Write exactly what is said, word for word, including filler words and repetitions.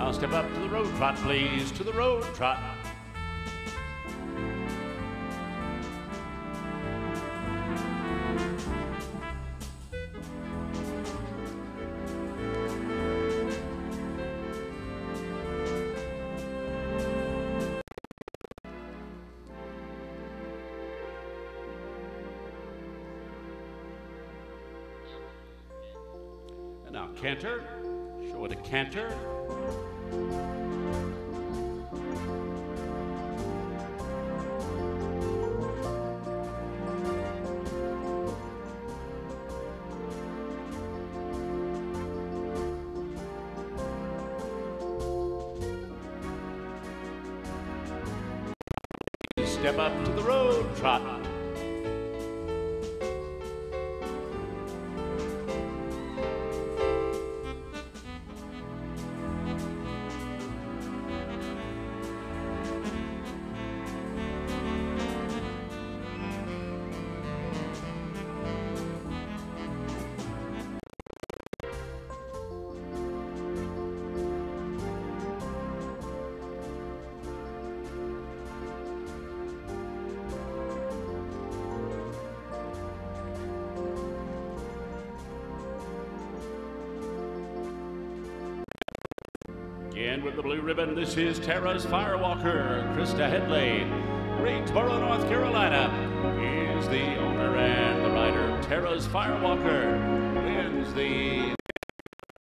Now step up to the road trot, please, to the road trot. And now canter, show it a canter. Step up to the road trot. Again with the blue ribbon, this is Tara's Firewalker, Krista Headley. Greensboro, North Carolina is the owner and the rider. Tara's Firewalker wins the